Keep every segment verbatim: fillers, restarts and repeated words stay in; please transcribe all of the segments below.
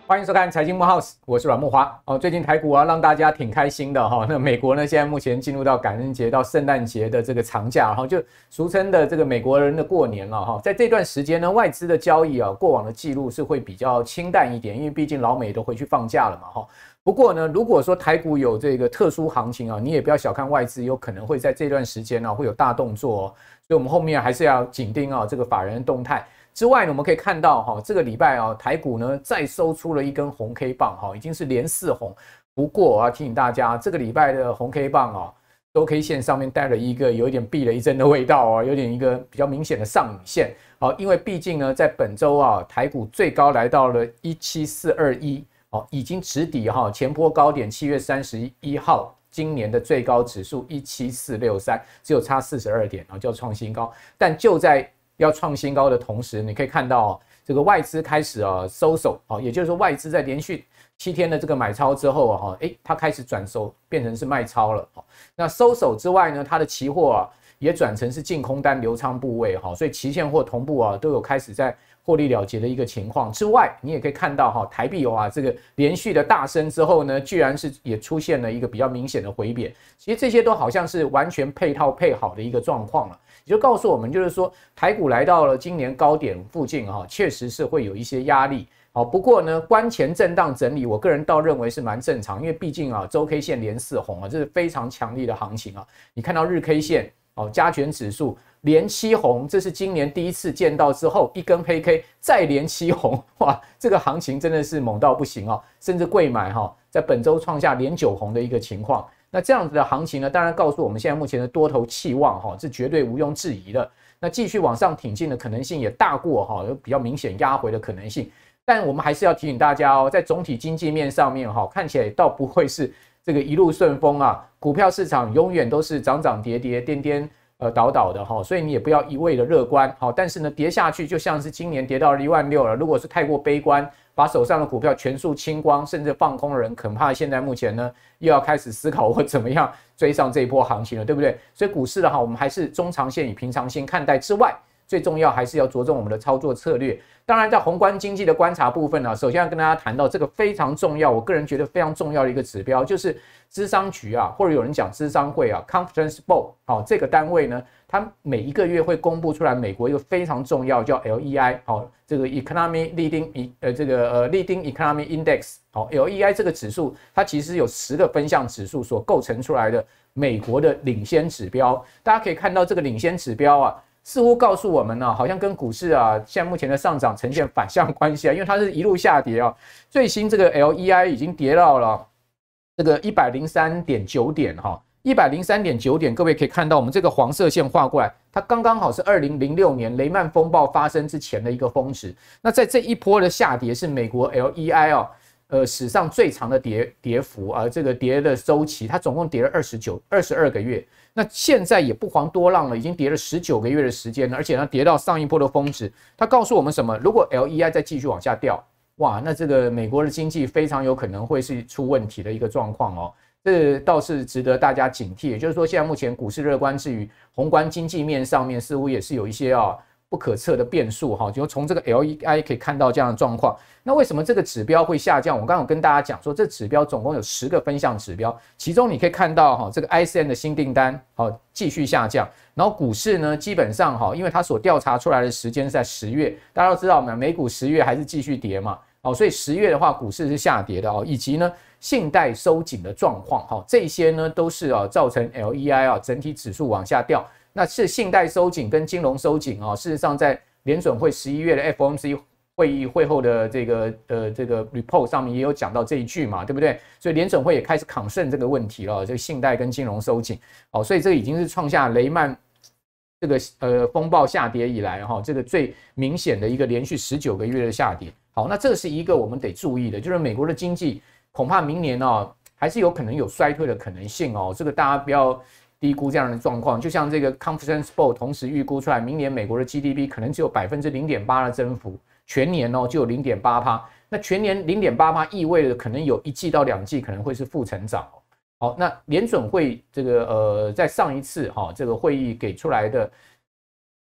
欢迎收看财经木 house， 我是阮木华。哦，最近台股啊，让大家挺开心的哈、哦。那美国呢，现在目前进入到感恩节到圣诞节的这个长假，哈、哦，就俗称的这个美国人的过年了哈、哦。在这段时间呢，外资的交易啊，过往的记录是会比较清淡一点，因为毕竟老美都回去放假了嘛哈、哦。不过呢，如果说台股有这个特殊行情啊，你也不要小看外资，有可能会在这段时间呢、啊、会有大动作哦。所以我们后面还是要紧盯啊这个法人的动态。之外呢，我们可以看到哈，这个礼拜啊，台股呢再收出了一根红 K 棒哈，已经是连四红。不过我要提醒大家，这个礼拜的红 K 棒啊，周 K 线上面带了一个有一点避雷针的味道啊，有点一个比较明显的上影线。好，因为毕竟呢，在本周啊，台股最高来到了一七四二一，哦，已经直抵哈前波高点七月三十一号。今年的最高指数一七四六三，只有差四十二点啊，就要创新高。但就在要创新高的同时，你可以看到、哦、这个外资开始啊收手啊，也就是说外资在连续七天的这个买超之后啊，哎，它开始转手变成是卖超了。那收手之外呢，它的期货啊也转成是净空单流仓部位哈，所以期现货同步啊都有开始在获利了结的一个情况之外，你也可以看到哈，台币啊这个连续的大升之后呢，居然是也出现了一个比较明显的回贬，其实这些都好像是完全配套配好的一个状况了。也就告诉我们，就是说台股来到了今年高点附近哈，确实是会有一些压力。好，不过呢，关前震荡整理，我个人倒认为是蛮正常，因为毕竟啊，周 K 线连四红啊，这是非常强力的行情啊。你看到日 K 线哦，加权指数连七红，这是今年第一次见到之后，一根黑 K 再连七红，哇，这个行情真的是猛到不行哦，甚至贵买哈，在本周创下连九红的一个情况。那这样子的行情呢，当然告诉我们现在目前的多头气旺哈，是绝对毋庸置疑的。那继续往上挺进的可能性也大过哈，有比较明显压回的可能性。但我们还是要提醒大家哦，在总体经济面上面哈，看起来倒不会是这个一路顺风啊，股票市场永远都是涨涨跌跌、颠颠呃倒倒的哈，所以你也不要一味的乐观好，但是呢，跌下去就像是今年跌到了一万六了，如果是太过悲观，把手上的股票全数清光，甚至放空的人，恐怕现在目前呢又要开始思考我怎么样追上这一波行情了，对不对？所以股市的话，我们还是中长线以平常心看待之外，最重要还是要着重我们的操作策略。当然，在宏观经济的观察部分呢、啊，首先要跟大家谈到这个非常重要，我个人觉得非常重要的一个指标，就是芝商局啊，或者有人讲芝商会啊 ，Conference Board 好、哦、这个单位呢，它每一个月会公布出来美国一个非常重要叫 L E I 好、哦、这个 Economy Leading 呃这个呃 Leading Economy Index 好、哦、L E I 这个指数，它其实有十个分项指数所构成出来的美国的领先指标，大家可以看到这个领先指标啊。似乎告诉我们呢、啊，好像跟股市啊，现在目前的上涨呈现反向关系啊，因为它是一路下跌啊。最新这个 L E I 已经跌到了这个一百零三点九点哈，一百零三点九点，各位可以看到我们这个黄色线画过来，它刚刚好是二零零六年雷曼风暴发生之前的一个峰值。那在这一波的下跌是美国 L E I 啊。呃，史上最长的跌跌幅啊，这个跌的周期，它总共跌了二十九、二十二个月。那现在也不遑多让了，已经跌了十九个月的时间了，而且呢，跌到上一波的峰值。它告诉我们什么？如果 L E I 再继续往下掉，哇，那这个美国的经济非常有可能会是出问题的一个状况哦。这倒是值得大家警惕。也就是说，现在目前股市乐观之余，宏观经济面上面似乎也是有一些啊。不可测的变数哈，就从这个 L E I 可以看到这样的状况。那为什么这个指标会下降？我刚刚有跟大家讲说，这指标总共有十个分项指标，其中你可以看到哈，这个 I S M 的新订单好继续下降，然后股市呢基本上哈，因为它所调查出来的时间是在十月，大家都知道嘛，美股十月还是继续跌嘛，哦，所以十月的话股市是下跌的哦，以及呢信贷收紧的状况哈，这些呢都是啊造成 L E I 啊整体指数往下掉。那是信贷收紧跟金融收紧啊，事实上在联准会十一月的 F O M C 会议会后的这个呃这个 report 上面也有讲到这一句嘛，对不对？所以联准会也开始 concern 这个问题了，这个信贷跟金融收紧，哦，所以这个已经是创下雷曼这个呃风暴下跌以来哈，这个最明显的一个连续十九个月的下跌。好，那这是一个我们得注意的，就是美国的经济恐怕明年哦还是有可能有衰退的可能性哦，这个大家不要。低估这样的状况，就像这个 Conference Board 同时预估出来，明年美国的 G D P 可能只有 百分之零点八 的增幅，全年哦就有 零点八%。那全年 零点八% 意味着可能有一季到两季可能会是负成长。好，那联准会这个呃在上一次哈、哦、这个会议给出来的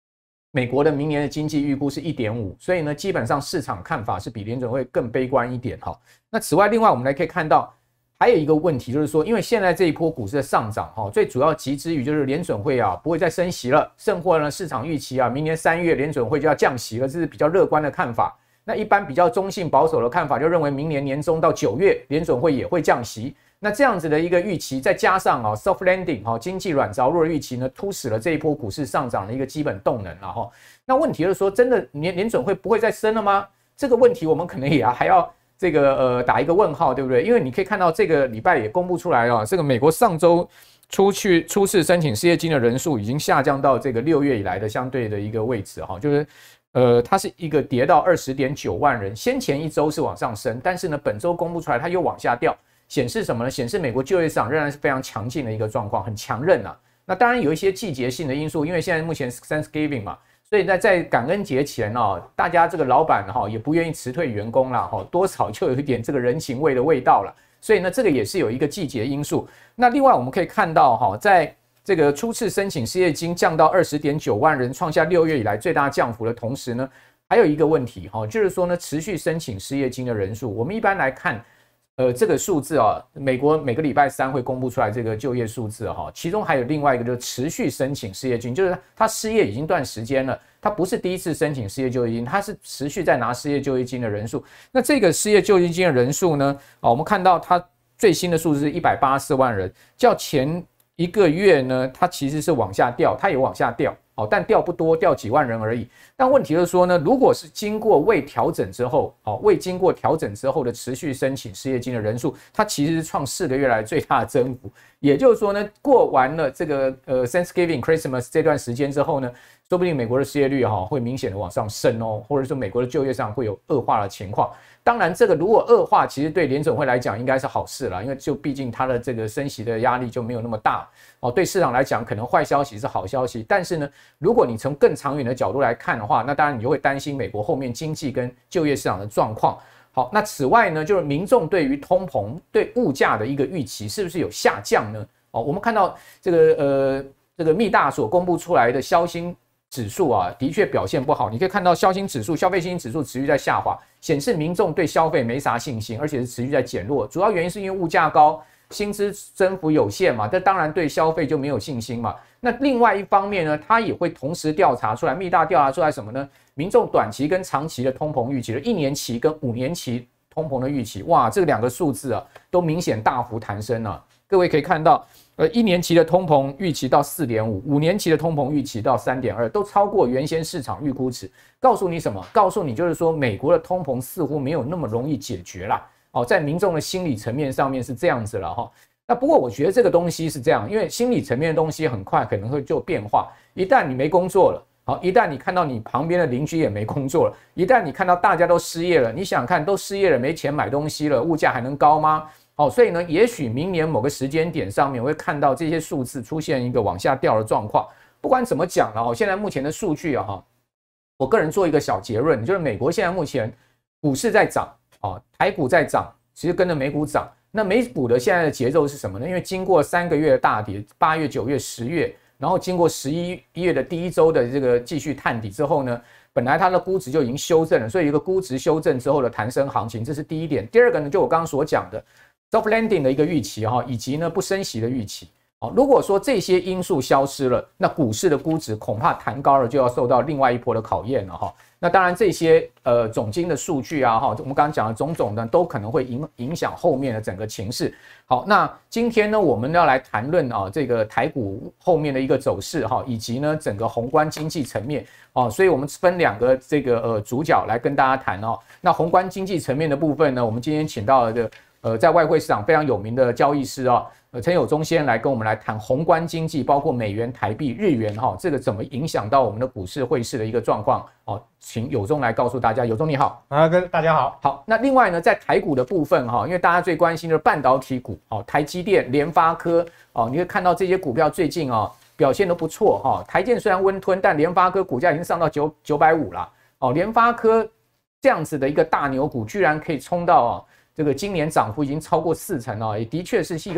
美国的明年的经济预估是 一点五， 所以呢，基本上市场看法是比联准会更悲观一点哈。那此外，另外我们来可以看到，还有一个问题就是说，因为现在这一波股市的上涨哈，最主要集之于就是联准会啊不会再升息了，甚或呢市场预期啊明年三月联准会就要降息了，这是比较乐观的看法。那一般比较中性保守的看法就认为明年年中到九月联准会也会降息。那这样子的一个预期，再加上啊 soft landing 哈经济软着陆的预期呢，突使了这一波股市上涨的一个基本动能了哈。那问题就是说，真的联联准会不会再升了吗？这个问题我们可能也还要这个呃打一个问号，对不对？因为你可以看到这个礼拜也公布出来了，这个美国上周出去初次申请失业金的人数已经下降到这个六月以来的相对的一个位置哈，就是呃它是一个跌到 二十点九万人，先前一周是往上升，但是呢本周公布出来它又往下掉。显示什么呢？显示美国就业市场仍然是非常强劲的一个状况，很强韧啊。那当然有一些季节性的因素，因为现在目前 Thanksgiving 嘛，所以在在感恩节前哦，大家这个老板哈也不愿意辞退员工啦，哈，多少就有一点这个人情味的味道了。所以呢，这个也是有一个季节因素。那另外我们可以看到哈，在这个初次申请失业金降到 二十点九万人，创下六月以来最大降幅的同时呢，还有一个问题哈，就是说呢，持续申请失业金的人数，我们一般来看。呃，这个数字啊，美国每个礼拜三会公布出来这个就业数字哈，其中还有另外一个就是持续申请失业金，就是他失业已经段时间了，他不是第一次申请失业救济金，他是持续在拿失业救济金的人数。那这个失业救济金的人数呢，啊，我们看到它最新的数字是一百八十四万人，较前一个月呢，它其实是往下掉，它也往下掉。哦，但掉不多，掉几万人而已。但问题就是说呢，如果是经过未调整之后，哦，未经过调整之后的持续申请失业金的人数，它其实是创四个月来最大的增幅。也就是说呢，过完了这个呃 Thanksgiving、Christmas 这段时间之后呢，说不定美国的失业率哈、哦、会明显的往上升哦，或者说美国的就业上会有恶化的情况。当然，这个如果恶化，其实对联准会来讲应该是好事啦，因为就毕竟它的这个升息的压力就没有那么大哦。对市场来讲，可能坏消息是好消息，但是呢，如果你从更长远的角度来看的话，那当然你就会担心美国后面经济跟就业市场的状况。好，那此外呢，就是民众对于通膨、对物价的一个预期是不是有下降呢？哦，我们看到这个呃这个密大所公布出来的消薪指数啊，的确表现不好。你可以看到消薪指数、消费信心指数持续在下滑，显示民众对消费没啥信心，而且是持续在减弱。主要原因是因为物价高，薪资增幅有限嘛，这当然对消费就没有信心嘛。那另外一方面呢，它也会同时调查出来，密大调查出来什么呢？民众短期跟长期的通膨预期的一年期跟五年期通膨的预期，哇，这两个数字啊，都明显大幅弹升了。各位可以看到，呃，一年期的通膨预期到 四点五， 五年期的通膨预期到 三点二， 都超过原先市场预估值。告诉你什么？告诉你就是说，美国的通膨似乎没有那么容易解决啦。哦，在民众的心理层面上面是这样子了哈。那不过我觉得这个东西是这样，因为心理层面的东西很快可能会就变化。一旦你没工作了，好，一旦你看到你旁边的邻居也没工作了，一旦你看到大家都失业了，你想看都失业了，没钱买东西了，物价还能高吗？好，所以呢，也许明年某个时间点上面会看到这些数字出现一个往下掉的状况。不管怎么讲呢，现在目前的数据啊，我个人做一个小结论，就是美国现在目前股市在涨，台股在涨，其实跟着美股涨。那美股的现在的节奏是什么呢？因为经过三个月的大跌，八月、九月、十月，然后经过十一月的第一周的这个继续探底之后呢，本来它的估值就已经修正了，所以一个估值修正之后的弹升行情，这是第一点。第二个呢，就我刚刚所讲的 soft landing 的一个预期哈，以及呢不升息的预期。如果说这些因素消失了，那股市的估值恐怕弹高了，就要受到另外一波的考验了哈。那当然这些呃总经的数据啊哈，我们刚刚讲的种种呢，都可能会影影响后面的整个情势。好，那今天呢，我们要来谈论啊这个台股后面的一个走势哈，以及呢整个宏观经济层面啊，所以我们分两个这个呃主角来跟大家谈哦。那宏观经济层面的部分呢，我们今天请到了这个呃在外汇市场非常有名的交易师啊。呃，陈友忠先来跟我们来谈宏观经济，包括美元、台币、日元哈，这个怎么影响到我们的股市、汇市的一个状况哦？请友忠来告诉大家。友忠你好， 啊，跟大家好。 好，那另外呢，在台股的部分哈，因为大家最关心的是半导体股哦，台积电、联发科哦，你会看到这些股票最近哦表现都不错哈。台积电虽然温吞，但联发科股价已经上到九九百五了哦。联发科这样子的一个大牛股，居然可以冲到哦，这个今年涨幅已经超过四成哦，也的确是一个。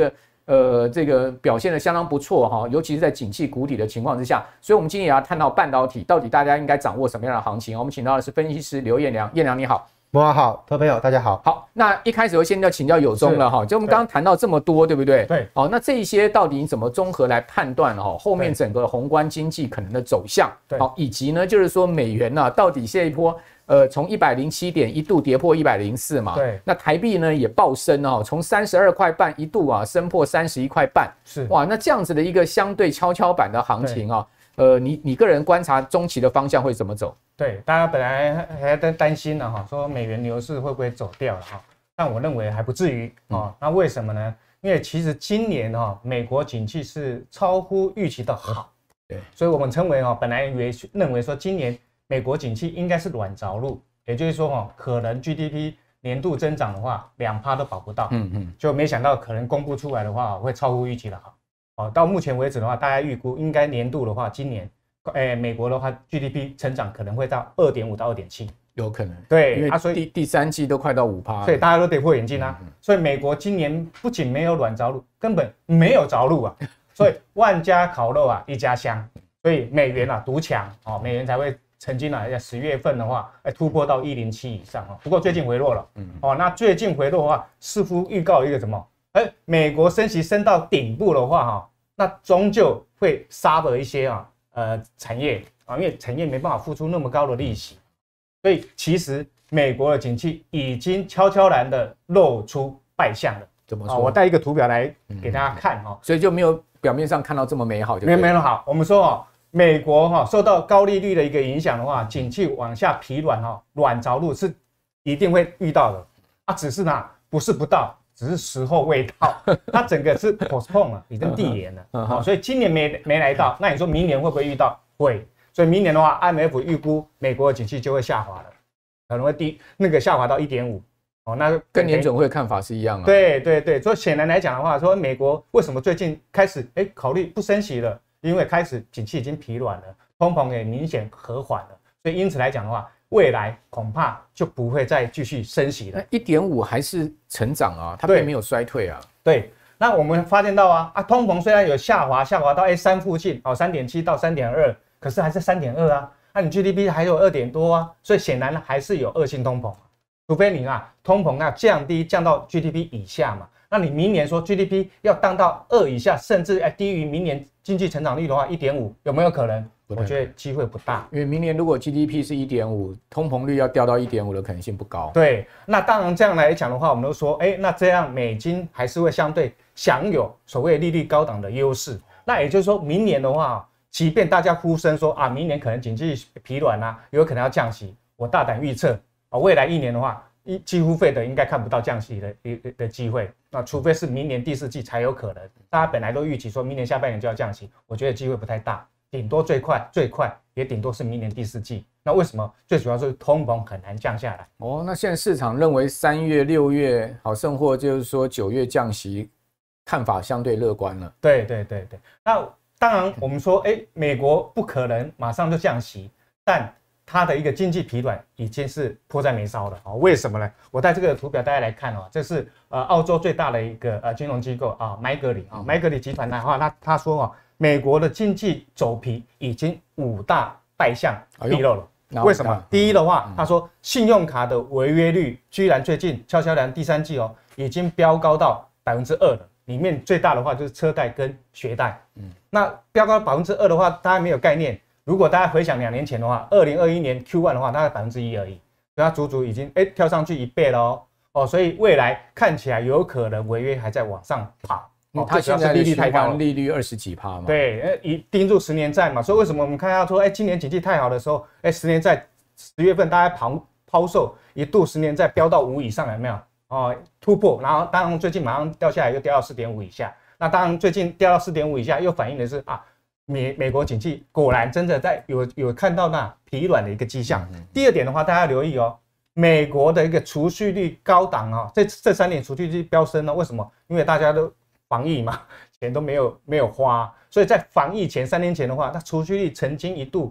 呃，这个表现的相当不错哈，尤其是在景气谷底的情况之下，所以我们今天也要探讨半导体到底大家应该掌握什么样的行情。我们请到的是分析师刘彦良，彦良你好。 博华好，各位朋友大家好。 好，那一开始我先要请教友忠了哈，就我们刚刚谈到这么多，对不对？ 对。 哦，那这一些到底你怎么综合来判断哈？后面整个宏观经济可能的走向，好，以及呢，就是说美元呢、啊，到底这一波呃从一百零七点一度跌破一百零四嘛， 对。 那台币呢也暴升哦，从三十二块半一度啊升破三十一块半， 是哇，那这样子的一个相对跷跷板的行情啊。呃，你你个人观察中期的方向会怎么走？ 对，大家本来还在担心呢，哈，说美元牛市会不会走掉了哈？但我认为还不至于哦。嗯、那为什么呢？因为其实今年哈，美国景气是超乎预期的好，对，所以我们称为哈，本来以为认为说今年美国景气应该是软着陆，也就是说哈，可能 G D P 年度增长的话，两趴都保不到，嗯嗯，就没想到可能公布出来的话会超乎预期的好。哦，到目前为止的话，大家预估应该年度的话，今年，诶，美国的话 G D P 成长可能会到二点五到二点七， 有可能。 对， 因为啊，所以第第三季都快到五趴， 所以大家都跌破眼镜啊。嗯嗯所以美国今年不仅没有软着陆，根本没有着陆啊。所以万家烤肉啊，一家香。所以美元啊独强哦，美元才会曾经啊，在十月份的话，哎突破到一零七以上哦。不过最近回落了，嗯，哦，那最近回落的话，似乎预告一个什么？哎，美国升息升到顶部的话，哈。那终究会杀了一些啊，呃，产业啊，因为产业没办法付出那么高的利息，所以其实美国的景气已经悄悄然的露出败相了。 怎么说？ 啊、我带一个图表来给大家看哈、哦， 所以就没有表面上看到这么美好就， 没有没有好。我们说哦，美国哈、哦、受到高利率的一个影响的话，景气往下疲软哈，软着陆是一定会遇到的啊，只是呢不是不到。只是时候未到，它整个是 postpone 了，已经递延了，哦，所以今年没没来到，那你说明年会不会遇到？会，所以明年的话 ，I M F 预估美国的景气就会下滑了，可能会低那个下滑到 一点五，哦，那跟联准会看法是一样啊。 对对对，所以显然来讲的话，说美国为什么最近开始哎考虑不升息了？因为开始景气已经疲软了，通膨也明显和缓了，所以因此来讲的话。未来恐怕就不会再继续升息了。 一点五还是成长啊，它并没有衰退啊。 对，那我们发现到啊，啊，通膨虽然有下滑，下滑到哎三附近，哦，三点七到三点二，可是还是三点二啊。那、啊、你 G D P 还有二点多啊，所以显然还是有恶性通膨，除非你啊通膨要降低降到 G D P 以下嘛。那你明年说 G D P 要降到二以下，甚至哎低于明年经济成长率的话，一点五有没有可能？我觉得机会不大， 因为明年如果 G D P 是 一点五， 通膨率要掉到 一点五 的可能性不高。 对，那当然这样来讲的话，我们都说，哎，那这样美金还是会相对享有所谓利率高档的优势。那也就是说明年的话，即便大家呼声说啊，明年可能经济疲软啊，有可能要降息，我大胆预测啊，未来一年的话，一几乎费的应该看不到降息的的的机会。那除非是明年第四季才有可能。大家本来都预期说明年下半年就要降息，我觉得机会不太大。顶多最快最快也顶多是明年第四季。那为什么？最主要是通膨很难降下来。 哦，那现在市场认为三月、六月好，甚或就是说九月降息，看法相对乐观了。 对对对对。那当然我们说，哎，美国不可能马上就降息，但它的一个经济疲软已经是迫在眉梢了啊。为什么呢？我带这个图表大家来看哦，这是呃澳洲最大的一个呃金融机构啊，麦格里啊，麦格里集团的话，他他说哦。美国的经济走皮已经五大败相毕露了。哎、为什么？第一的话，他说信用卡的违约率居然最近悄悄然第三季哦，已经飙高到百分之二了。里面最大的话就是车贷跟学贷。嗯，那飙高百分之二的话，大家没有概念。如果大家回想两年前的话，二零二一年 Q 一 的话，大概百分之一而已，所以它足足已经哎跳上去一倍了哦。哦，所以未来看起来有可能违约还在往上跑。 哦，它现在利率太高，利率二十几趴嘛。 对，一盯住十年债嘛，所以为什么我们看到说，哎，今年经济太好的时候，哎，十年债十月份大家抛抛售，一度十年债飙到五以上，有没有？哦，突破，然后当然最近马上掉下来，又掉到四点五以下。那当然最近掉到四点五以下，又反映的是啊，美美国经济果然真的在有有看到那疲软的一个迹象。嗯嗯第二点的话，大家留意哦。美国的一个储蓄率高档啊，这这三年储蓄率飙升了，为什么？因为大家都防疫嘛，钱都没有没有花，所以在防疫前三年前的话，它储蓄率曾经一度高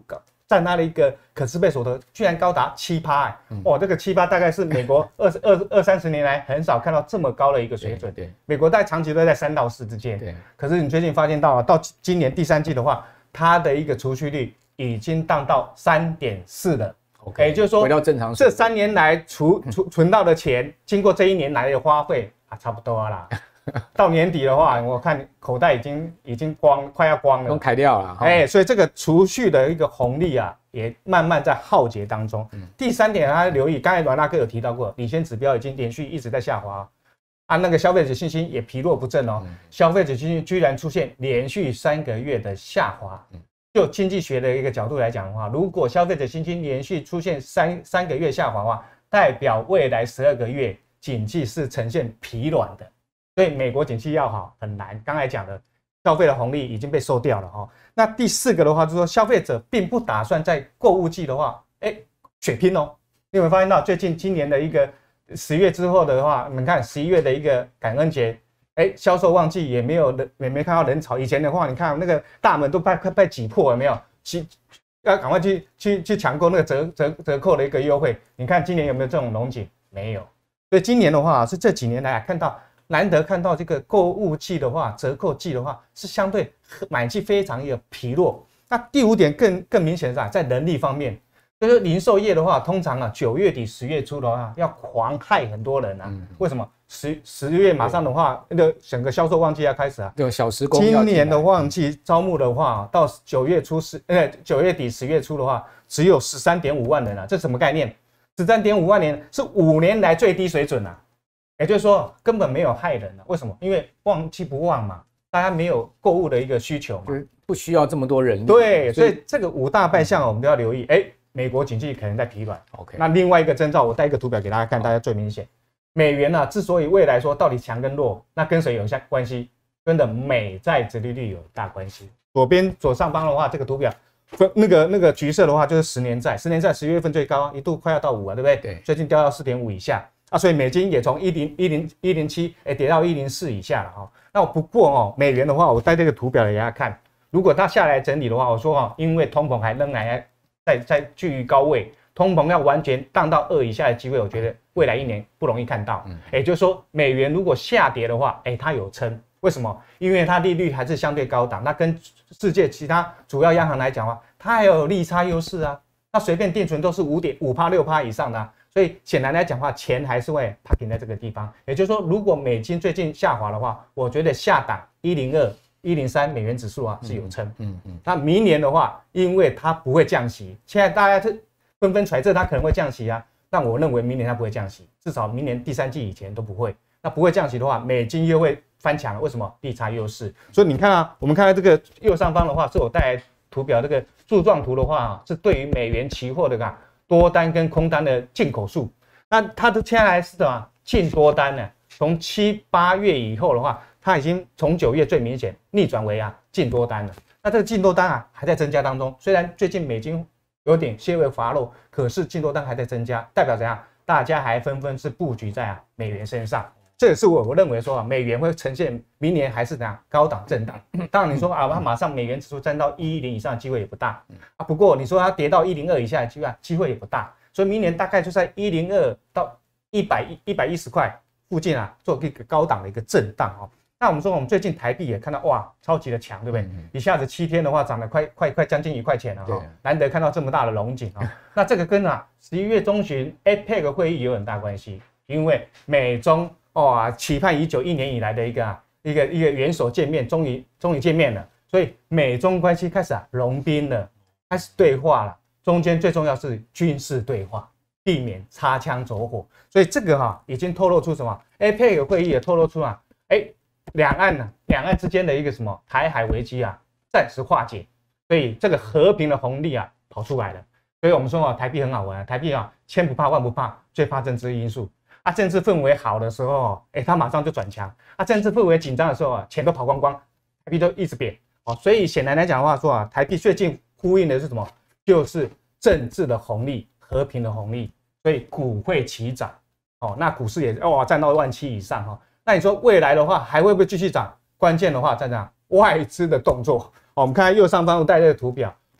占它的一个可支配所得居然高达七趴，哎，哦，这个七趴大概是美国二十二二三十年来很少看到这么高的一个水准。 对， 美国大概长期都在三到四之间。对，可是你最近发现到啊，到今年第三季的话，它的一个储蓄率已经降到三点四了。OK， 也就是说， 回到正常。 这三年来储储存到的钱，经过这一年来的花费啊，差不多啦。到年底的话，我看口袋已经已经光，快要光了， 都开掉了。 哎，所以这个储蓄的一个红利啊，也慢慢在耗竭当中。嗯、第三点，大家留意，刚才阮大哥有提到过，领先指标已经连续一直在下滑啊，那个消费者信心也疲弱不振哦，嗯、消费者信心居然出现连续三个月的下滑。嗯、就经济学的一个角度来讲的话，如果消费者信心连续出现三三个月下滑的话，代表未来十二个月经济是呈现疲软的。所以美国景气要好很难，刚才讲的消费的红利已经被收掉了哈。那第四个的话，就是说消费者并不打算在购物季的话，哎，血拼哦。你有没有发现到最近今年的一个十月之后的话，你看十一月的一个感恩节，哎，销售旺季也没有人，也没看到人潮。以前的话，你看那个大门都快快被挤破了，没有？挤要赶快去去去抢购那个折折折扣的一个优惠。你看今年有没有这种龙井？没有。所以今年的话，是这几年来看到。难得看到这个购物季的话，折扣季的话是相对买气非常的疲弱。那第五点更更明显是在人力方面，就是零售业的话，通常啊九月底十月初的话要狂害很多人啊。嗯、为什么？十十月马上的话，那个整个销售旺季要开始啊。 对，小时工。 今年的旺季招募的话，到九月初十呃九月底十月初的话，只有十三点五万人啊，这什么概念？十三点五万人是五年来最低水准啊。也就是说，根本没有害人了。为什么？因为旺季不旺嘛，大家没有购物的一个需求嘛， 不需要这么多人力。 对，所以这个五大败象我们都要留意。哎，美国经济可能在疲软。OK， 那另外一个征兆，我带一个图表给大家看，大家最明显。美元呢、啊，之所以未来说到底强跟弱，那跟谁有相关系？跟的美债殖利率有大关系。左边左上方的话，这个图表，那个那个橘色的话就是十年债，十年债十月份最高，一度快要到五啊，对不对？对，最近掉到四点五以下。啊，所以美金也从一零一零一零七哎跌到一零四以下了哈、哦。那不过哦，美元的话，我带这个图表给大家看，如果它下来整理的话，我说哦，因为通膨还仍然在在居于高位，通膨要完全荡到二以下的机会，我觉得未来一年不容易看到。嗯，也就是说，美元如果下跌的话，哎，它有撑。为什么？因为它利率还是相对高档，那跟世界其他主要央行来讲的话，它还有利差优势啊。那随便定存都是五点五趴六趴以上的、啊。所以显然来讲的话，钱还是会 parking 在这个地方。也就是说，如果美金最近下滑的话，我觉得下档一零二、一零三美元指数啊是有撑。嗯 嗯, 嗯。那明年的话，因为它不会降息，现在大家是纷纷揣测它可能会降息啊。但我认为明年它不会降息，至少明年第三季以前都不会。那不会降息的话，美金又会翻强了。为什么？利差优势。所以你看啊，我们看到这个右上方的话，是我带来图表这个柱状图的话啊，是对于美元期货的啊。多单跟空单的进口数，那它的现在来是什么？净多单呢？从七八月以后的话，它已经从九月最明显逆转为啊净多单了。那这个净多单啊还在增加当中，虽然最近美金有点些微滑落，可是净多单还在增加，代表怎样？大家还纷纷是布局在啊美元身上。这也是我我认为说啊，美元会呈现明年还是怎样高档震荡。当然你说啊，它马上美元指数站到一一零以上的机会也不大啊。不过你说它跌到一零二以下的机会机会也不大，所以明年大概就在一零二到一百一百一十块附近啊，做一个高档的一个震荡哦。那我们说我们最近台币也看到哇，超级的强，对不对？嗯、一下子七天的话涨了快快快将近一块钱了哈、哦，难得看到这么大的龙井啊、哦。那这个跟啊十一月中旬 A P E C 会议有很大关系，因为美中哦，期盼已久，一年以来的一个、啊、一个一个元首见面，终于终于见面了，所以美中关系开始啊融冰了，开始对话了。中间最重要是军事对话，避免擦枪走火。所以这个哈、啊、已经透露出什么 ？A P E C 会议也透露出啊，哎，两岸呢、啊，两岸之间的一个什么台海危机啊，暂时化解，所以这个和平的红利啊跑出来了。所以我们说啊，台币很好玩，台币啊千不怕万不怕，最怕政治因素。啊，政治氛围好的时候，哎，它马上就转强；啊，政治氛围紧张的时候啊，钱都跑光光，台币都一直贬。哦，所以显然来讲的话说啊，台币最近呼应的是什么？就是政治的红利、和平的红利，所以股会齐涨。哦，那股市也哇站到万七以上哈、哦。那你说未来的话还会不会继续涨？关键的话在哪？外资的动作。哦，我们看看右上方我带这个图表，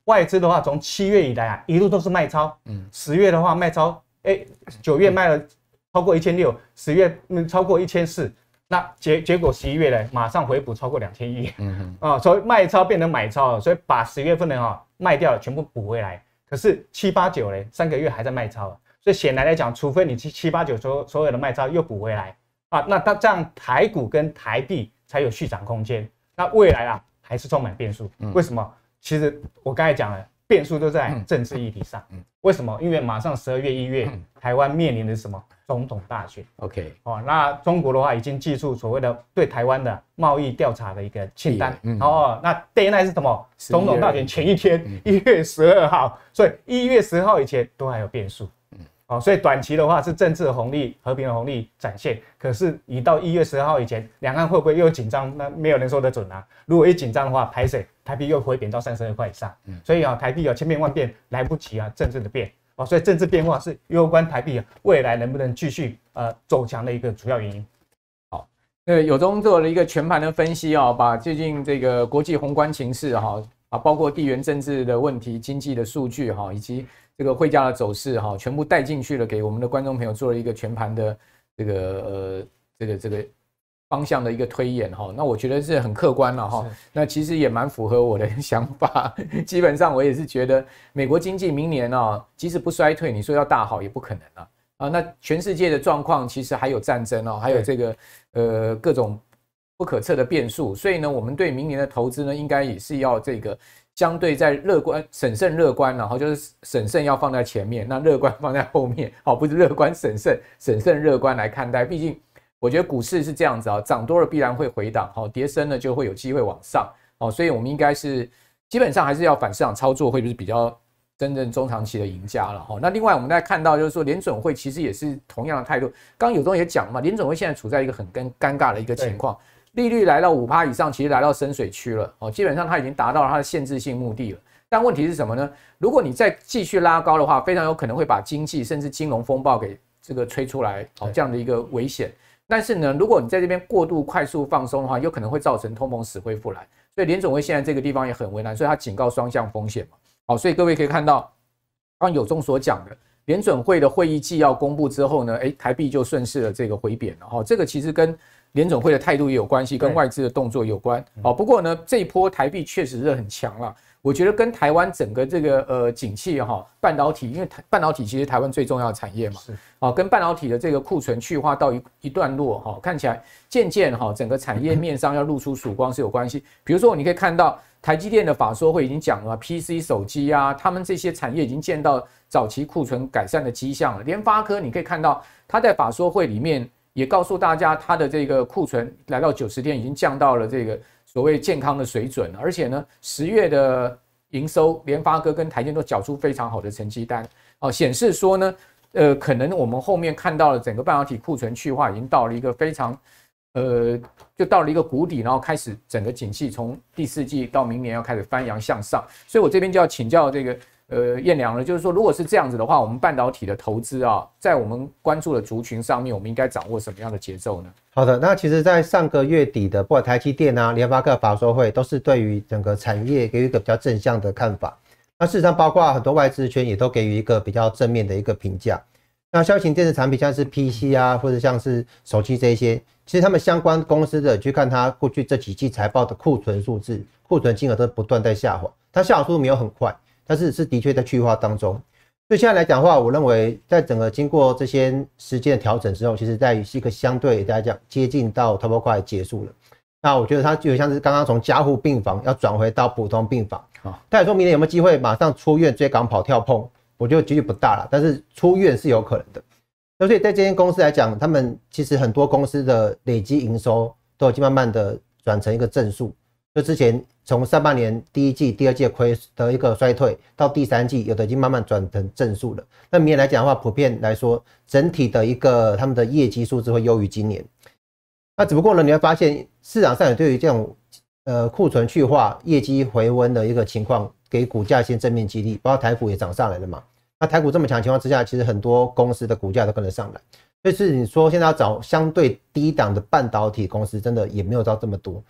外资的话，从七月以来啊，一路都是卖超。嗯，十月的话卖超，哎，九月卖了超过一千六，十月嗯超过一千四，那结结果十一月呢，马上回补超过两千亿。嗯哼，啊，所以卖超变成买超了，所以把十月份的哈卖掉了，全部补回来。可是七八九嘞，三个月还在卖超，所以显然来讲，除非你七七八九所所有的卖超又补回来啊，那它这样台股跟台币才有续涨空间。那未来啊，还是充满变数。嗯、为什么？其实我刚才讲了，变数都在政治议题上。嗯、为什么？因为马上十二月、一月，嗯、台湾面临的是什么？总统大选。OK， 哦，那中国的话已经寄出所谓的对台湾的贸易调查的一个清单。嗯、哦，那 deadline 是什么？总统大选前一天，一、嗯、月十二号。所以一月十号以前都还有变数。哦，所以短期的话是政治的红利、和平的红利展现，可是一到一月十号以前，两岸会不会又紧张？那没有人说得准啊。如果一紧张的话，台水台币又回贬到三十二块以上，嗯、所以啊，台币有千变万变，来不及啊，政治的变哦，所以政治变化是攸关台币、啊、未来能不能继续呃走强的一个主要原因。 好，那友忠做了一个全盘的分析啊，把最近这个国际宏观情势哈啊，包括地缘政治的问题、经济的数据哈，以及这个汇价的走势哈，全部带进去了，给我们的观众朋友做了一个全盘的这个呃这个这个方向的一个推演哈。那我觉得是很客观了哈。那其实也蛮符合我的想法。基本上我也是觉得美国经济明年啊，即使不衰退，你说要大好也不可能啊。啊，那全世界的状况其实还有战争哦，还有这个呃各种不可测的变数，所以呢，我们对明年的投资呢，应该也是要这个。相对在乐观、审慎、乐观，然后就是审慎要放在前面，那乐观放在后面，好，不是乐观、审慎、审慎、乐观来看待。毕竟，我觉得股市是这样子啊，涨多了必然会回档，好，跌深了就会有机会往上，好，所以我们应该是基本上还是要反市场操作，会不是比较真正中长期的赢家了哈。那另外我们再看到就是说，联准会其实也是同样的态度，刚刚有中也讲嘛，联准会现在处在一个很尴尴尬的一个情况。利率来到 百分之五 以上，其实来到深水区了哦，基本上它已经达到了它的限制性目的了。但问题是什么呢？如果你再继续拉高的话，非常有可能会把经济甚至金融风暴给这个吹出来，哦，这样的一个危险。但是呢，如果你在这边过度快速放松的话，有可能会造成通膨死灰复燃。所以联准会现在这个地方也很为难，所以它警告双向风险嘛。好，所以各位可以看到，刚友忠所讲的。联准会的会议纪要公布之后呢，哎，台币就顺势了这个回贬了哈，这个其实跟联准会的态度也有关系，跟外资的动作有关。好，不过呢，这一波台币确实是很强了，我觉得跟台湾整个这个呃景气哈，半导体，因为半导体其实台湾最重要的产业嘛，是啊，跟半导体的这个库存去化到一一段落哈，看起来渐渐哈整个产业面上要露出曙光是有关系。比如说你可以看到台积电的法说会已经讲了 ，P C 手机啊，他们这些产业已经见到早期库存改善的迹象了。联发科你可以看到他在法说会里面也告诉大家，他的这个库存来到九十天已经降到了这个所谓健康的水准了，而且呢，十月的营收，联发科跟台积电都缴出非常好的成绩单，哦，显示说呢，呃，可能我们后面看到了整个半导体库存去化已经到了一个非常，呃，就到了一个谷底，然后开始整个景气从第四季到明年要开始翻扬向上，所以我这边就要请教这个。呃，彦良了，就是说，如果是这样子的话，我们半导体的投资啊，在我们关注的族群上面，我们应该掌握什么样的节奏呢？ 好的，那其实，在上个月底的，不管台积电啊、联发科法说会，都是对于整个产业给予一个比较正向的看法。那事实上，包括很多外资圈也都给予一个比较正面的一个评价。那消型电子产品，像是 P C 啊，或者像是手机这一些，其实他们相关公司的去看它过去这几季财报的库存数字，库存金额都不断在下滑，它下滑速度没有很快。但是是的确在去化当中，所以现在来讲的话，我认为在整个经过这些时间的调整之后，其实在于是一个相对来讲接近到差不多快结束了。那我觉得它就像是刚刚从加护病房要转回到普通病房，但说明年有没有机会马上出院追赶跑跳碰，我觉得几率不大了，但是出院是有可能的。所以在这间公司来讲，他们其实很多公司的累积营收都已经慢慢的转成一个正数。就之前从上半年第一季、第二季亏的一个衰退，到第三季有的已经慢慢转成正数了。那明年来讲的话，普遍来说，整体的一个他们的业绩数字会优于今年。那只不过呢，你会发现市场上也对于这种呃库存去化、业绩回温的一个情况，给股价一些正面激励，包括台股也涨上来了嘛。那台股这么强的情况之下，其实很多公司的股价都跟得上来。所以是你说现在要找相对低档的半导体公司，真的也没有到这么多。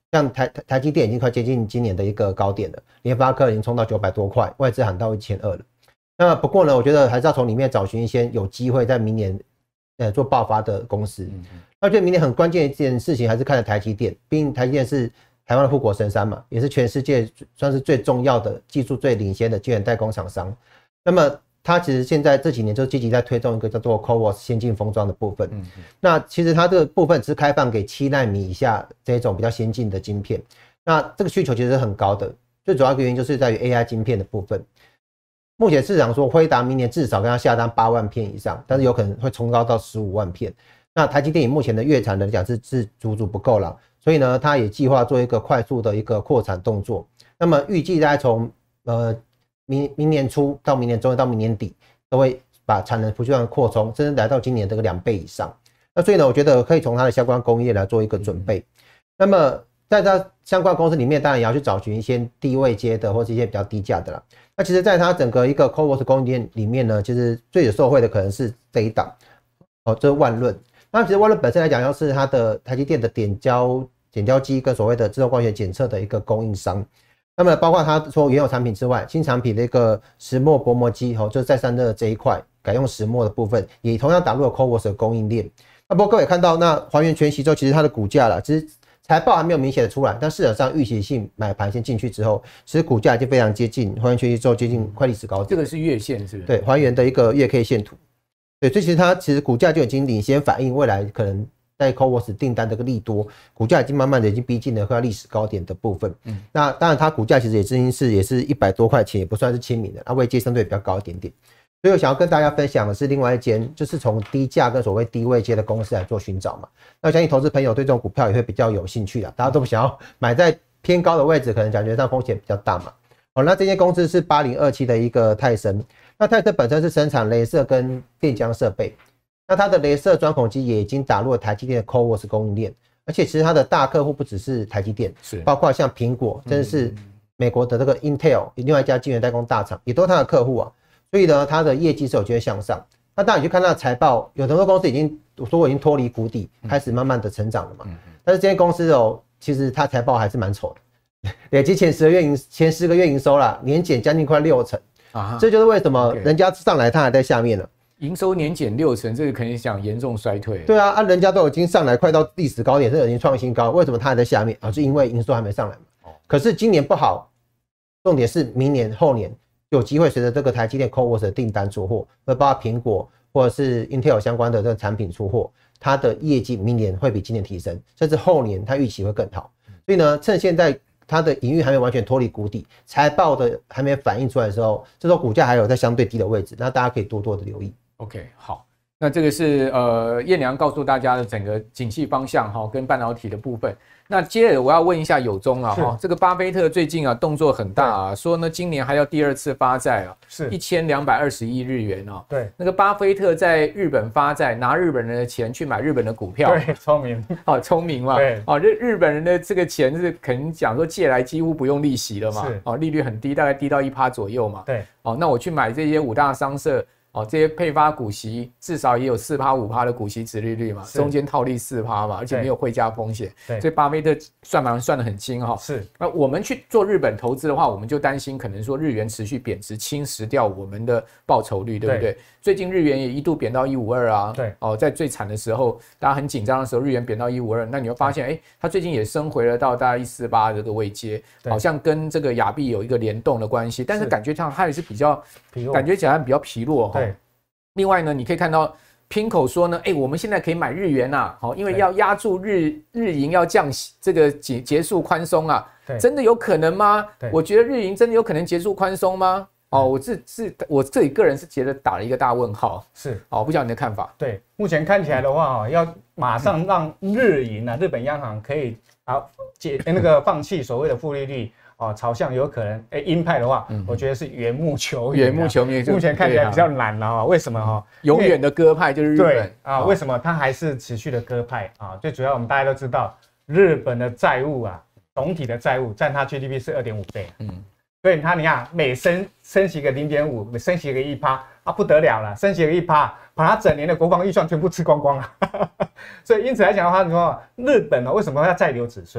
像台台台积电已经快接近今年的一个高点了，联发科已经冲到九百多块，外资喊到一千二了。那不过呢，我觉得还是要从里面找寻一些有机会在明年呃做爆发的公司。嗯嗯那我觉得明年很关键的一件事情还是看着台积电，毕竟台积电是台湾的护国神山嘛，也是全世界算是最重要的、技术最领先的晶圆代工厂商。那么它其实现在这几年就积极在推动一个叫做 C O W O S 先进封装的部分。嗯嗯那其实它这个部分是开放给七奈米以下这种比较先进的晶片。那这个需求其实是很高的，最主要的原因就是在于 A I 晶片的部分。目前市场说辉达明年至少跟它下单八万片以上，但是有可能会冲高到十五万片。那台积电以目前的月产来讲是是足足不够了，所以呢，它也计划做一个快速的一个扩产动作。那么预计大概从呃明明年初到明年中到明年底，都会把产能不断扩充，甚至来到今年这个两倍以上。那所以呢，我觉得可以从它的相关工业来做一个准备。那么在它相关公司里面，当然也要去找寻一些低位阶的或是一些比较低价的啦。那其实，在它整个一个 C O W O S 供应链里面呢，其实最有受惠的可能是这一档哦，这是万润。那其实万润本身来讲，要是它的台积电的点胶点胶机跟所谓的自动光学检测的一个供应商。那么包括它说原有产品之外，新产品的一个石墨薄膜机哦，就是在散热这一块改用石墨的部分，也同样打入了 C O W O S 的供应链。那不过各位看到，那还原全息之后，其实它的股价啦，其实财报还没有明显的出来，但市场上预期性买盘先进去之后，其实股价已经非常接近还原全息之后接近快历史高点。 这个是月线是不是？ 对，还原的一个月 K 线图。对，所以其实它其实股价就已经领先反映未来可能在 C O W O S 订单的个利多，股价已经慢慢的已经逼近了快要历史高点的部分。嗯，那当然它股价其实也真是也是一百多块钱，也不算是亲民的，那位阶相对比较高一点点。所以我想要跟大家分享的是另外一间，就是从低价跟所谓低位阶的公司来做寻找嘛。那我相信投资朋友对这种股票也会比较有兴趣啦，大家都不想要买在偏高的位置，可能感觉上风险比较大嘛。好，那这间公司是八零二七的一个泰森，那泰森本身是生产雷射跟电浆设备，那它的雷射钻孔机也已经打入了台积电的 C O W O S 供应链，而且其实它的大客户不只是台积电，是包括像苹果，甚至是美国的这个 Intel， 另外一家晶圆代工大厂，也都是它的客户啊。所以呢，它的业绩是有机会向上。那当然你去看它的财报，有很多公司已经我说我已经脱离谷底，开始慢慢的成长了嘛。但是这间公司哦，其实它财报还是蛮丑的，累积前十个月营前十个月营收啦，年减将近快六成啊，这就是为什么人家上来它还在下面了。 营收年减六成，这个肯定讲严重衰退。 对啊，啊人家都已经上来快到历史高点，这已经创新高，为什么它还在下面啊？是因为营收还没上来嘛。可是今年不好，重点是明年后年。有机会随着这个台积电 C O W O S 的订单出货，会包括苹果或者是 Intel 相关的这个产品出货，它的业绩明年会比今年提升，甚至后年它预期会更好。所以呢，趁现在它的营运还没完全脱离谷底，财报的还没反映出来的时候，这时候股价还有在相对低的位置，那大家可以多多的留意。 OK， 好。那这个是呃燕良告诉大家的整个景气方向哈，跟半导体的部分。那接着我要问一下友忠啊哈，这个巴菲特最近啊动作很大啊，说呢今年还要第二次发债啊，是一千两百二十亿日元哦。对，那个巴菲特在日本发债，拿日本人的钱去买日本的股票， 对，聪明， 好聪明嘛。对，哦，日日本人的这个钱是可能讲说借来几乎不用利息了嘛，哦，利率很低，大概低到一趴左右嘛。对，哦，那我去买这些五大商社。哦，这些配发股息至少也有四趴五趴的股息殖利率嘛，中间套利四趴嘛，而且没有汇价风险，所以巴菲特算盘算得很轻哈。是，那我们去做日本投资的话，我们就担心可能说日元持续贬值，侵蚀掉我们的报酬率，对不对？最近日元也一度贬到一五二啊，对，哦，在最惨的时候，大家很紧张的时候，日元贬到一五二，那你会发现，哎，它最近也升回了到大概一四八这个位阶，好像跟这个亚币有一个联动的关系，但是感觉上它也是比较，感觉起来比较疲弱哈。对，另外呢，你可以看到 Pinko 说呢，哎，我们现在可以买日元啊，好，因为要压住日日银要降息，这个结结束宽松啊，真的有可能吗？我觉得日银真的有可能结束宽松吗？哦，我自自我自己个人是觉得打了一个大问号，是，哦，不晓得你的看法。 对，目前看起来的话，要马上让日银啊，日本央行可以啊解那个放弃所谓的负利率。哦，朝向有可能，哎，鹰派的话，嗯、我觉得是缘木求鱼。 缘木求鱼， 目前看起来比较难了哈。为什么哈？ 永远的鸽派就是日本对啊。为什么它还是持续的鸽派啊？最主要我们大家都知道，日本的债务啊，总体的债务占它 G D P 是 二点五 倍。嗯，所以它你看，每升升息个零点五，每升息个一趴啊，不得了了，升息个一趴，把它整年的国防预算全部吃光光了。所以因此来讲的话，你说日本呢，为什么要债留子孙？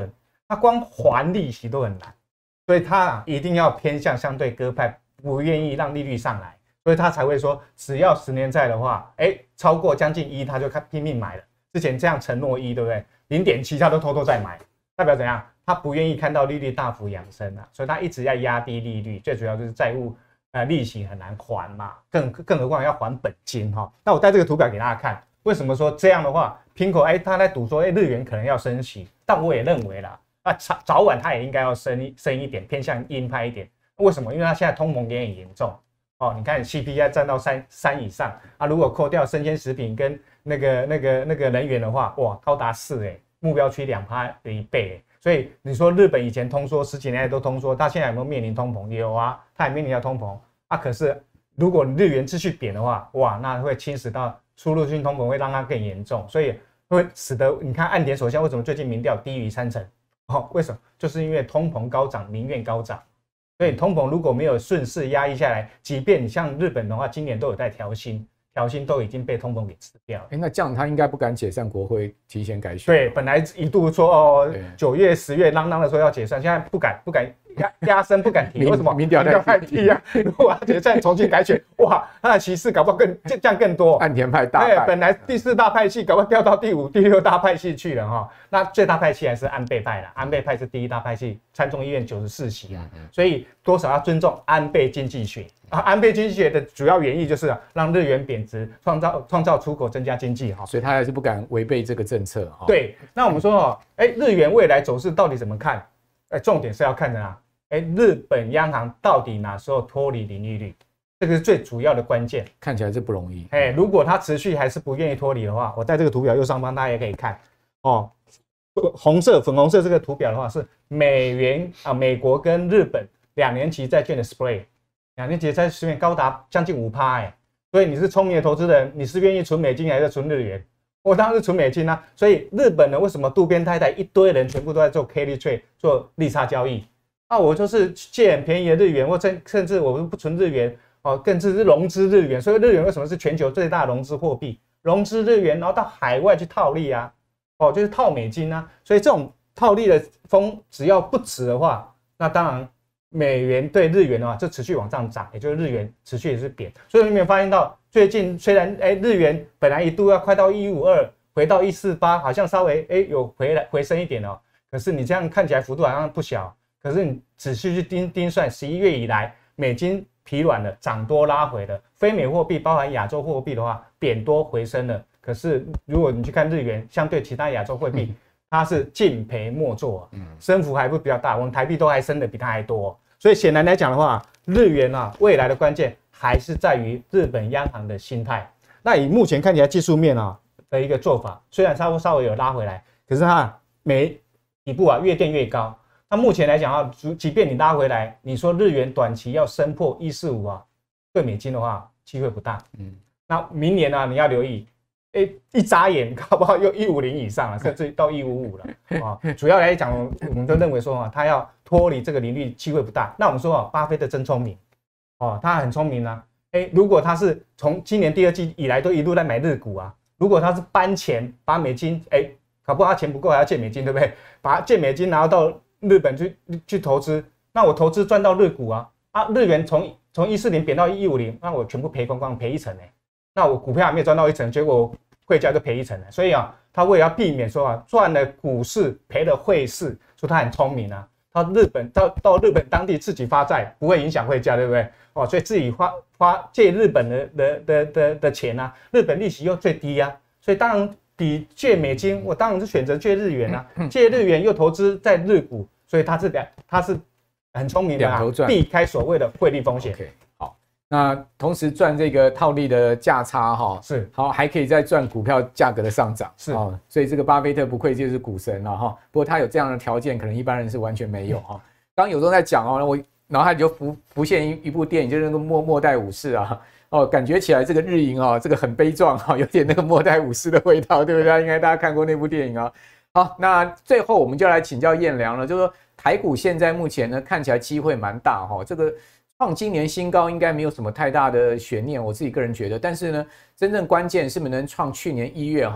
他光还利息都很难，所以他啊一定要偏向相对鸽派，不愿意让利率上来，所以他才会说，只要十年债的话，哎，超过将近一，他就看拼命买了。之前这样承诺一，对不对？零点七他都偷偷在买，代表怎样？他不愿意看到利率大幅扬升啊，所以他一直要压低利率，最主要就是债务呃利息很难还嘛，更更何况要还本金哈、哦。那我带这个图表给大家看，为什么说这样的话，苹果哎他在赌说哎日元可能要升息，但我也认为啦，啊早早晚它也应该要升一升一点，偏向鹰派一点。为什么？因为它现在通膨也很严重哦，你看 C P I 占到三三以上啊，如果扣掉生鲜食品跟那个那个那个能源的话，哇高达四哎，目标区两趴的一倍哎。所以你说日本以前通缩十几年来都通缩，它现在有没有面临通膨？有啊，它也面临到通膨啊。可是如果日元继续贬的话，哇，那会侵蚀到输入性通膨，会让它更严重，所以会使得你看岸田首相为什么最近民调低于三成？哦，为什么？就是因为通膨高涨，民怨高涨。所以通膨如果没有顺势压抑下来，即便你像日本的话，今年都有在调薪。调薪都已经被通膨给吃掉了。 哎，那这样他应该不敢解散国会，提前改选。 对，本来一度说哦，九月、十月嚷嚷的说要解散，现在不敢不敢压压声不敢提，为什么？ 民调太低啊！如果要解散重新改选，哇，他的歧视搞不好更降更多。 岸田派大败， 本来第四大派系搞不好掉到第五、第六大派系去了哈。那最大派系还是安倍派啦，安倍派是第一大派系，参众议院九十四席啊，所以多少要尊重安倍经济学。啊，安倍经济学的主要原意就是、啊、让日元贬值，创造创造出口，增加经济哈， 所以他还是不敢违背这个政策哈。 对，那我们说哦，哎，日元未来走势到底怎么看？哎，重点是要看的啊，哎，日本央行到底哪时候脱离零利率，这个是最主要的关键。 看起来是不容易。 哎，如果它持续还是不愿意脱离的话，我在这个图表右上方大家也可以看哦，红色、粉红色这个图表的话是美元啊，美国跟日本两年期债券的 spread。两年期债券高达将近五趴哎，所以你是聪明的投资人，你是愿意存美金还是存日元？我当然是存美金啊。所以日本呢，为什么渡边太太一堆人全部都在做 carry trade 做利差交易？啊，我就是借很便宜的日元，或甚甚至我不存日元哦，更是融资日元。所以日元为什么是全球最大的融资货币？融资日元，然后到海外去套利啊，哦，就是套美金啊。所以这种套利的风只要不止的话，那当然。美元对日元的话，就持续往上涨，也就是日元持续也是贬，所以你有没有发现到最近虽然哎日元本来一度要快到一五二，回到一四八，好像稍微哎有回来回升一点哦，可是你这样看起来幅度好像不小，可是你仔细去盯盯算，十一月以来美金疲软了，涨多拉回了，非美货币包含亚洲货币的话贬多回升了，可是如果你去看日元，相对其他亚洲货币。嗯它是净赔莫做，嗯，升幅还不比较大，我们台币都还升的比它还多，所以显然来讲的话，日元啊未来的关键还是在于日本央行的心态。那以目前看起来技术面啊的一个做法，虽然稍微稍微有拉回来，可是它每底部啊越垫越高。那目前来讲啊，即便你拉回来，你说日元短期要升破一四五啊，对美金的话机会不大，嗯，那明年呢、啊、你要留意。哎，一眨眼，搞不好又一五零以上了，甚至到一五五了啊！主要来讲，我们就认为说啊，他要脱离这个利率机会不大。那我们说啊，巴菲特真聪明哦，他很聪明啊。哎，如果他是从今年第二季以来都一路在买日股啊，如果他是搬钱把美金，哎，搞不好他钱不够还要借美金，对不对？把借美金拿到日本去去投资，那我投资赚到日股啊啊，日元从从一四零贬到一五零，那我全部赔光光，赔一成哎。那我股票还没有赚到一成，结果汇价就赔一成了。所以啊，他为了要避免说啊赚了股市赔了汇市，说他很聪明啊。他日本到到日本当地自己发债，不会影响汇价，对不对？哦，所以自己花花借日本的的的的的钱啊，日本利息又最低啊，所以当然比借美金，我当然是选择借日元啊，借日元又投资在日股，所以他是两他是很聪明的啊，避开所谓的汇率风险。 Okay. 那同时赚这个套利的价差哈， 是好，还可以再赚股票价格的上涨， 是啊，所以这个巴菲特不愧就是股神了哈。不过他有这样的条件，可能一般人是完全没有哈。刚有时候在讲哦，我脑海里就浮浮现一一部电影，就是那个末末代武士啊，哦，感觉起来这个日银啊，这个很悲壮哈，有点那个末代武士的味道，对不对？应该大家看过那部电影啊。好，那最后我们就来请教彦良了，就是说台股现在目前呢看起来机会蛮大哈，这个。创今年新高应该没有什么太大的悬念，我自己个人觉得。但是呢，真正关键是不是能创去年一月哈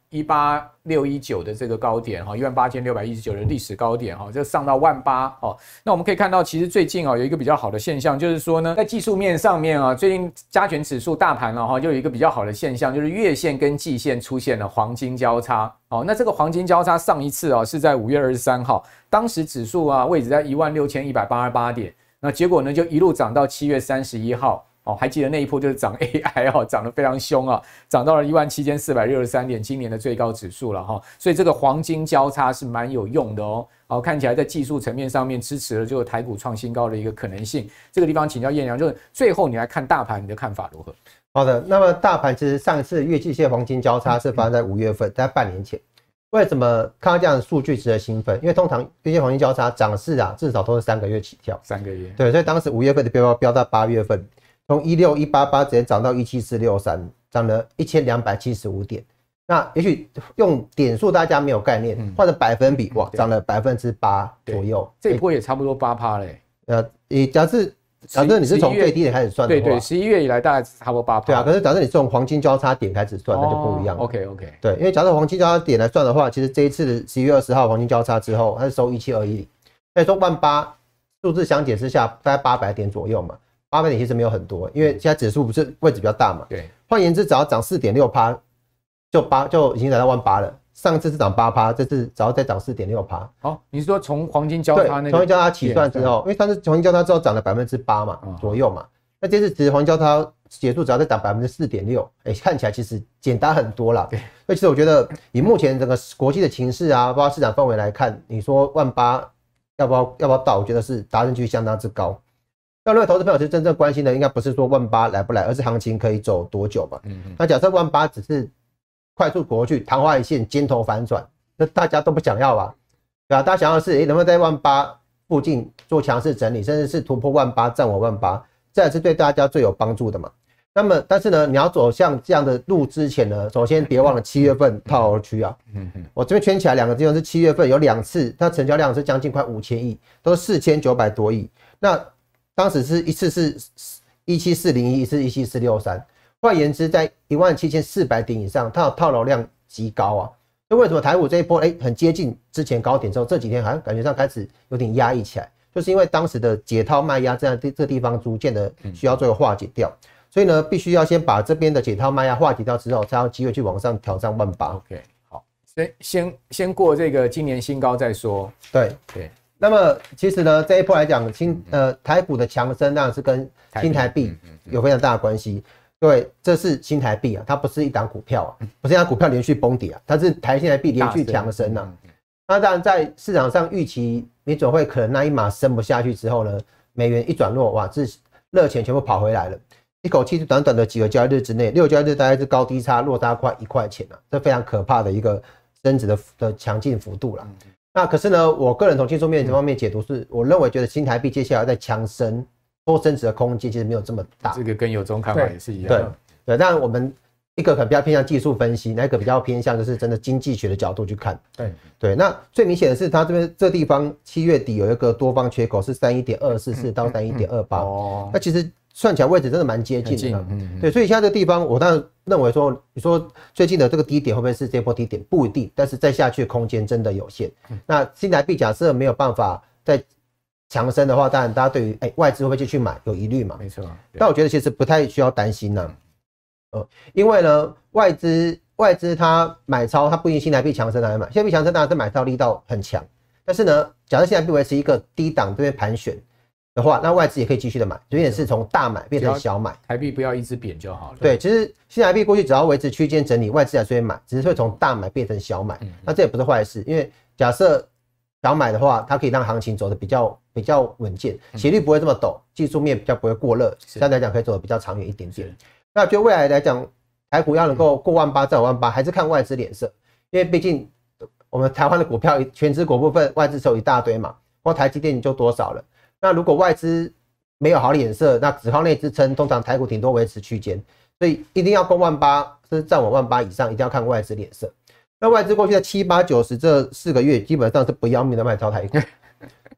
一八六一九的这个高点哈，一万八千六百一十九的历史高点哈，这上到万八哦。那我们可以看到，其实最近啊有一个比较好的现象，就是说呢，在技术面上面啊，最近加权指数大盘了哈，就有一个比较好的现象，就是月线跟季线出现了黄金交叉。哦，那这个黄金交叉上一次啊是在五月二十三号，当时指数啊位置在一万六千一百八十八点，那结果呢就一路涨到七月三十一号。哦，还记得那一波就是涨 A I 哦，涨得非常凶啊，涨到了一万七千四百六十三点，今年的最高指数了哈。所以这个黄金交叉是蛮有用的哦。好，看起来在技术层面上面支持了这个台股创新高的一个可能性。这个地方请教彦良，就是最后你来看大盘，你的看法如何？ 好的，那么大盘其实上一次月季线黄金交叉是发生在五月份，在半年前。为什么看到这样的数据值得兴奋？因为通常月线黄金交叉涨势啊，至少都是三个月起跳。 三个月。对， 所以当时五月份的标标到八月份。从一六一八八直接涨到一七四六三，涨了一千两百七十五点。那也许用点数大家没有概念，嗯、或者百分比，哇，涨了百分之八左右。 这一波也差不多八趴嘞。 呃，你假设假设你是从最低点开始算的话， 对对，十一月以来大概差不多八趴。 对啊，可是假设你是从黄金交叉点开始算，哦、那就不一样了。 OK OK。 对，因为假设黄金交叉点来算的话，其实这一次的十一月二十号黄金交叉之后，它是收一七二一零，所以说万八数字相减之下，大概八百点左右嘛。八百点其实没有很多，因为现在指数不是位置比较大嘛。 对， 换言之，只要涨 四点六趴，就八就已经来到万八了。上次是涨八趴，这次只要再涨 四点六趴。 好，你是说从黄金交叉那个？ 黄金交叉起算之后，因为上次黄金交叉之后涨了百分之八嘛、哦、左右嘛，那这次其实黄金交叉结束只要再涨百分之四点六，哎，看起来其实简单很多啦。对，所以其实我觉得以目前整个国际的情势啊，包括市场氛围来看，你说万八要不要要不要到？我觉得是达成率相当之高。那认为投资朋友其实真正关心的，应该不是说万八来不来，而是行情可以走多久嘛。嗯嗯，那假设万八只是快速过去，昙花一现，尖头反转，那大家都不想要吧？对啊，大家想要的是，诶，能不能在万八附近做强势整理，甚至是突破万八，站稳万八，这才是对大家最有帮助的嘛。那么，但是呢，你要走向这样的路之前呢，首先别忘了七月份套牢区啊。嗯嗯，我这边圈起来两个地方是七月份有两次，它成交量是将近快五千亿，都是四千九百多亿。那当时是一次是一七四零一，一次一七四六三。换言之，在一万七千四百点以上，它的套牢量极高啊。那为什么台股这一波哎、欸、很接近之前高点之后，这几天好像感觉上开始有点压抑起来，就是因为当时的解套卖压这样这个地方逐渐的需要做化解掉，所以呢，必须要先把这边的解套卖压化解掉之后，才有机会去往上挑战万八。 OK， 好，先先先过这个今年新高再说。 对对。那么其实呢，这一波来讲，新呃台股的强升当然是跟新台币有非常大的关系。各位，这是新台币啊，它不是一档股票啊，不是一档股票连续崩跌啊，它是台新台币连续强升啊。那当然在市场上预期联准会可能那一码升不下去之后呢，美元一转弱，哇，这热钱全部跑回来了，一口气就短短的几个交易日之内，六交易日大概是高低差落差快一块钱啊，这非常可怕的一个升值的的强劲幅度啦。那可是呢，我个人从技术面这方面解读是，我认为觉得新台币接下来在强升。多升值的空间其实没有这么大， 这个跟有中看法也是一样。 对对，但我们一个可能比较偏向技术分析，那一个比较偏向就是真的经济学的角度去看。对对，那最明显的是，它这边这地方七月底有一个多方缺口是三一点二四四到三一点二八，那其实算起来位置真的蛮接近的。嗯嗯对，所以现在这个地方，我当然认为说，你说最近的这个低点会不会是这波低点？不一定，但是再下去的空间真的有限。嗯、那新台币假设没有办法在强升的话，当然大家对于、欸、外资会不会继续买有疑虑嘛？ 没错。 但我觉得其实不太需要担心呢、啊呃，因为呢外资外资它买超，它不一定新台币强升来买，新台币强升当然是买超力道很强，但是呢，假设新台币维持一个低档这边盘旋的话，那外资也可以继续的买，有点是从大买变成小买， 台币不要一直贬就好了。 对，其实新台币过去只要维持区间整理，外资还是会买，只是会从大买变成小买，嗯、那这也不是坏事，因为假设小买的话，它可以让行情走得比较比较稳健，斜率不会这么陡，技术面比较不会过热，相对来讲可以走得比较长远一点点。那就未来来讲，台股要能够过万八再万八，还是看外资脸色，因为毕竟我们台湾的股票全指股部分外资手一大堆嘛，光台积电就多少了。那如果外资没有好脸色，那只靠内支撑，通常台股顶多维持区间，所以一定要过万八，甚至站稳万八以上，一定要看外资脸色。那外资过去在七八九十这四个月，基本上是不要命的卖超台股，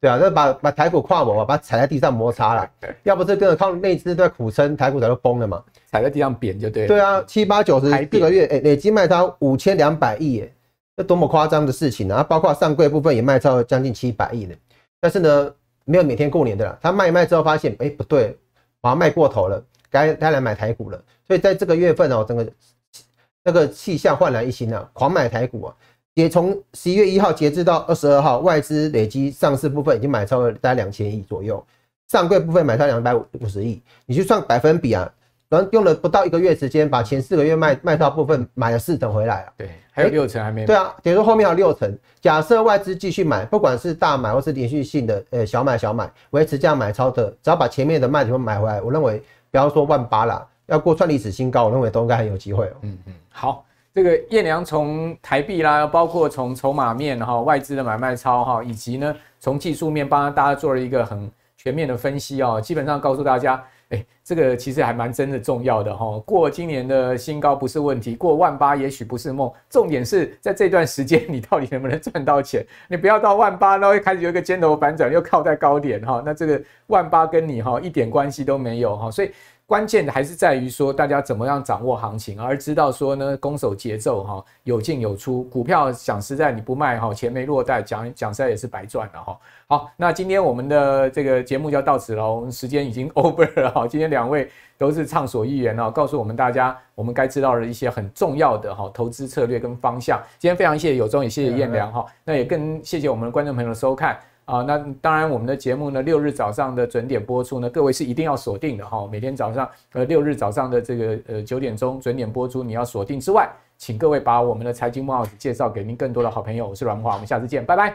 对啊，那把把台股跨模把它踩在地上摩擦了，要不是跟着靠内资在苦撑，台股早就崩了嘛。 踩在地上扁就对了。 对啊，七八九十四个月，哎、欸，累计卖超五千两百亿，哎，这多么夸张的事情啊！包括上柜部分也卖超将近七百亿的，但是呢，没有每天过年的啦。他卖一卖之后发现，哎、欸，不对，好像卖过头了，该该来买台股了。所以在这个月份哦，整个那个气象焕然一新啊，狂买台股啊。也从十一月一号截至到二十二号，外资累积上市部分已经买超了大概两千亿左右，上柜部分买超两百五十亿，你去算百分比啊，然后用了不到一个月时间，把前四个月卖卖超部分买了四成回来了。 对，还有六成还没买。 对啊，等于说后面还有六成。假设外资继续买，不管是大买或是连续性的呃小买小买，维持这样买超的，只要把前面的卖点买回来，我认为不要说万八啦，要过创历史新高，我认为都应该很有机会哦。 嗯嗯，好。这个彦良从台币啦，包括从筹码面哈、外资的买卖超哈，以及呢从技术面帮大家做了一个很全面的分析哦，基本上告诉大家，哎，这个其实还蛮真的重要的哈。过今年的新高不是问题，过万八也许不是梦，重点是在这段时间你到底能不能赚到钱？你不要到万八，然后开始有一个尖头反转，又靠在高点哈，那这个万八跟你哈一点关系都没有哈，所以。关键的还是在于说，大家怎么样掌握行情，而知道说呢，攻守节奏哈，有进有出。股票讲实在你不卖哈，钱没落袋，讲讲实在也是白赚了哈。好，那今天我们的这个节目就要到此了，我们时间已经 over 了哈。今天两位都是畅所欲言哦，告诉我们大家我们该知道的一些很重要的哈投资策略跟方向。今天非常谢谢有忠，也谢谢彦良哈，那也更谢谢我们的观众朋友的收看。啊，那当然，我们的节目呢，六日早上的准点播出呢，各位是一定要锁定的哈。每天早上，呃，六日早上的这个呃九点钟准点播出，你要锁定之外，请各位把我们的财经木钥匙介绍给您更多的好朋友。我是阮木华，我们下次见，拜拜。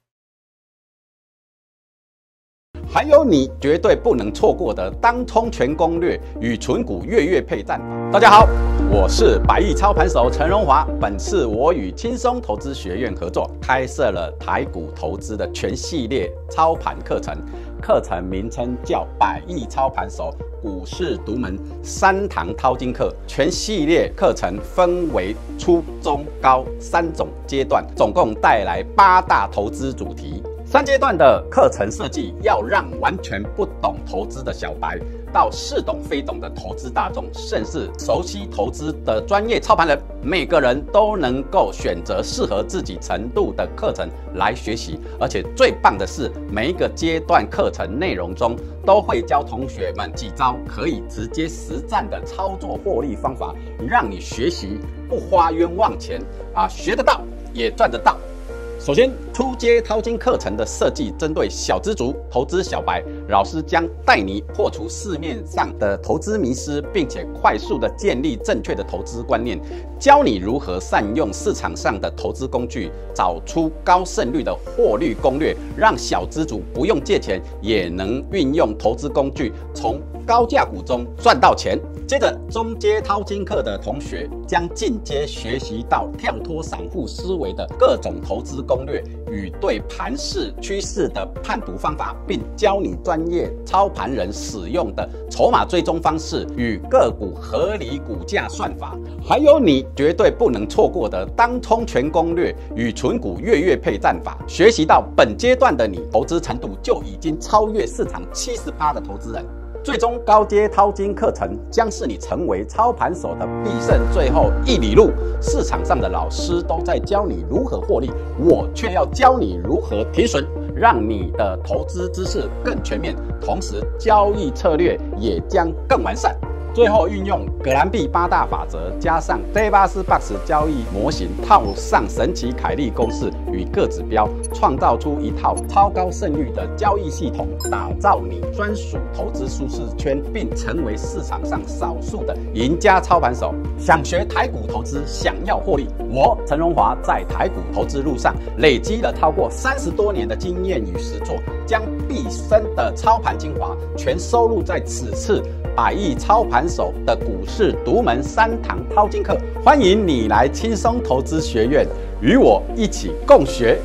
还有你绝对不能错过的当冲全攻略与存股月月配战法。大家好，我是百亿操盘手陈荣华。本次我与轻松投资学院合作，开设了台股投资的全系列操盘课程，课程名称叫百亿操盘手股市独门三堂淘金课。全系列课程分为初、中、高三种阶段，总共带来八大投资主题。三阶段的课程设计要让完全不懂投资的小白，到似懂非懂的投资大众，甚至熟悉投资的专业操盘人，每个人都能够选择适合自己程度的课程来学习。而且最棒的是，每一个阶段课程内容中都会教同学们几招可以直接实战的操作获利方法，让你学习不花冤枉钱啊，学得到也赚得到。首先，初阶淘金课程的设计针对小资族、投资小白，老师将带你破除市面上的投资迷思，并且快速的建立正确的投资观念，教你如何善用市场上的投资工具，找出高胜率的获利攻略，让小资族不用借钱也能运用投资工具，从高价股中赚到钱。接着，中阶淘金课的同学将进阶学习到跳脱散户思维的各种投资攻略与对盘势趋势的判读方法，并教你专业操盘人使用的筹码追踪方式与个股合理股价算法，还有你绝对不能错过的当冲全攻略与存股月月配战法。学习到本阶段的你，投资程度就已经超越市场 百分之七十八 的投资人。最终高阶淘金课程将是你成为操盘手的必胜最后一里路。市场上的老师都在教你如何获利，我却要教你如何停损，让你的投资知识更全面，同时交易策略也将更完善。最后运用葛兰碧八大法则，加上 Davis Box 交易模型，套上神奇凯利公式与各指标，创造出一套超高胜率的交易系统，打造你专属投资舒适圈，并成为市场上少数的赢家操盘手。想学台股投资，想要获利，我陈荣华在台股投资路上累积了超过三十多年的经验与实作，将毕生的操盘精华全收录在此次百亿操盘手的股市独门三堂淘金课，欢迎你来轻松投资学院与我一起共学。